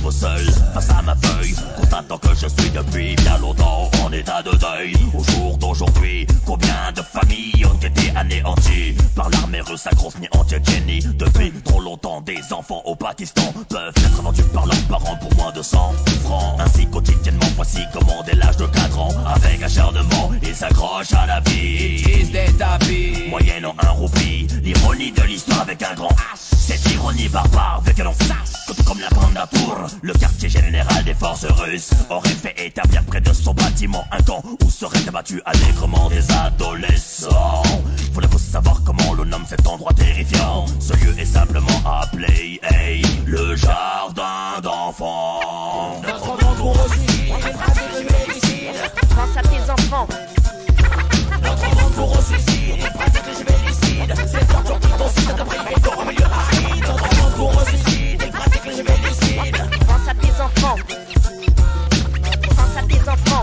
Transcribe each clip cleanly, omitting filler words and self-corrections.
retrouve seul face à ma feuille, constatant que je suis depuis bien longtemps en état de deuil. Au jour d'aujourd'hui, combien de familles ont été anéanties par l'armée russe agronie en Tchétchénie. Depuis trop longtemps, des enfants au Pakistan peuvent être vendus par leurs parents pour moins de 100 francs. Ainsi quotidiennement, voici comment dès l'âge de 4 ans, avec acharnement, ils s'accrochent à la vie. Ils utilisent des tapis moyennant un roupie, l'ironie de l'histoire avec un grand H. Cette ironie barbare veut que l'on sache que tout comme la grande tour, le quartier général des forces russes aurait fait établir près de son bâtiment un camp où seraient abattus allègrement des adolescents. Voulez-vous savoir comment l'on nomme cet endroit terrifiant? Ce lieu est simplement appelé le jardin d'enfants. Notre monde pour aussi, les pratiques de félicide. Pense à tes enfants. Notre monde pour au suicide, les pratiques de félicide. C'est torture qui consiste à priver de milieu aride. Notre monde pour au suicide, les pratiques de félicide. Pense à tes enfants. Pense à tes enfants.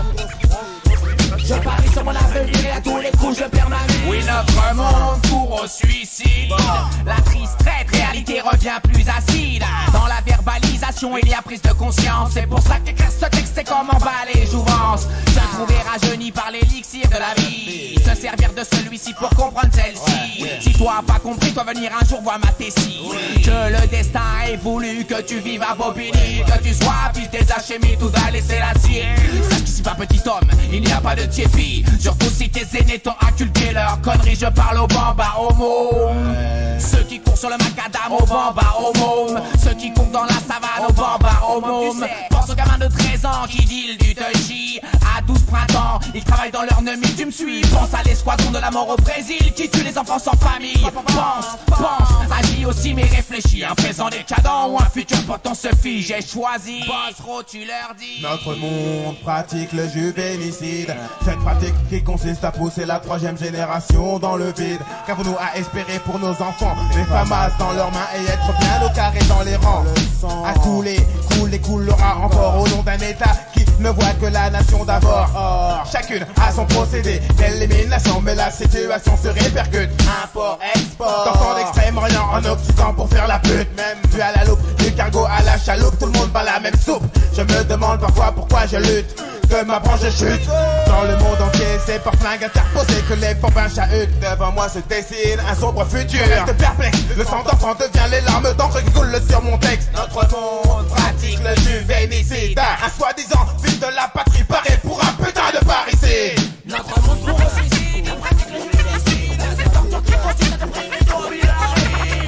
Je parie sur mon avenir et à tous les coups je perds ma vie. Oui, notre monde court au suicide. La triste réalité revient plus acide. Dans la verbalisation il y a prise de conscience. C'est pour ça qu'écrire ce texte c'est comme emballer jouvence. Se trouver rajeuni par l'élixir de la vie. Se servir de celui-ci pour comprendre celle-ci. Si toi pas compris, toi venir un jour voir ma tessie. Que le destin ait voulu que tu vives à Bobigny. Que tu sois fils des Hachémites ou d'Alessé l'acier. Sache qu'ici pas petit homme, il n'y a pas de tiépi. Surtout si tes aînés t'ont inculqué leurs conneries. Je parle au bamba, au môme. Ceux qui courent sur le macadam, au bamba, au môme. Ceux qui courent dans la savane, au bamba, au môme. Pense aux gamins de 13 ans qui deal du touchy. À 12 printemps, ils travaillent dans leur nemi. Tu me suis, pense à l'escadron de la mort au Brésil qui tue les enfants sans famille. Pense, agis aussi mais réfléchis. Un présent décadent ou un futur potent se fige. J'ai choisi, Bossero, tu leur dis. Notre monde pratique le juvénicide. Cette pratique qui consiste à pousser la 3e génération dans le vide. Qu'avons-nous à espérer pour nos enfants? Les FAMAS dans leurs mains et être bien au carré dans les rangs. À couler, coulera encore au nom d'un état qui ne voit que la nation d'abord. Or, chacune a son procédé d'élimination, mais la situation se répercute. Import, export, d'enfants d'Extrême-Orient en Occident pour faire la pute. Même vu à la loupe, du cargo à la chaloupe, tout le monde bat la même soupe. Je me demande parfois pourquoi je lutte, que ma branche chute. Dans le monde entier, c'est par flingue interposé que les bambins chahutent. Devant moi se dessine un sombre futur. Je reste perplexe, le sang d'enfant devient les larmes d'encre qui coulent sur mon texte. Notre monde pratique le juvénicide. Un soi-disant fils de la patrie paraît pour un putain de parricide. Notre monde pour au suicide, pratique le juvénicide. C'est torture qui consiste à priver de milieu aride.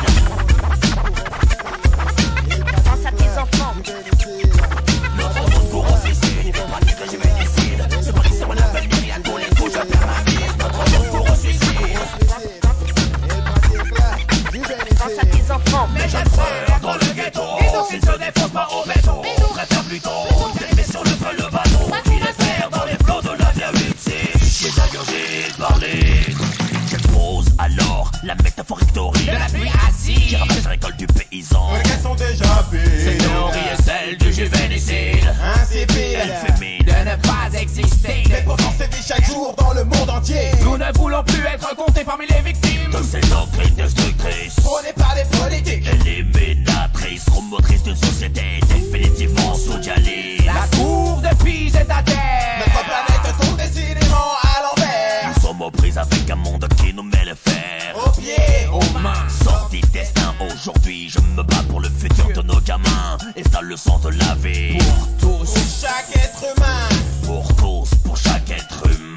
Pense à tes enfants. Notre monde pour au suicide, pratique le juvénicide. Se parie sur mon avenir et à tous les coups je perds ma vie. Notre monde pour au suicide. Pense à tes enfants. Mes jeunes frères dans le ghetto, s'ils se défoncent pas au béton, préfèrent plutôt dériver sur le feu le bateau qui les perd dans les flots de la via 8C. Les ingurgites parler. J'expose alors la métaphorique théorie De la pluie acide qui rappelle les récoltes du paysan. Elles sont déjà piles. Cette théorie est celle du juvénicide. Insipide. Elle fémine de ne pas exister. Mais pourtant c'est dit chaque jour dans le monde entier. Nous ne voulons plus être comptés parmi les victimes de ces doctrines destructrices, Prônées par les politiques. éliminatrices, promotrices d'une société définitivement sous-dialyse. La cour de Pise est à terre. Notre planète tourne décidément à l'envers. Nous sommes aux prises avec un monde qui nous met les fers Aux pieds, Aux mains. sorti destin. Aujourd'hui je me bats pour le futur de nos gamins et ça le sang de la vie. Pour tous. chaque être humain. Pour tous, pour chaque être humain.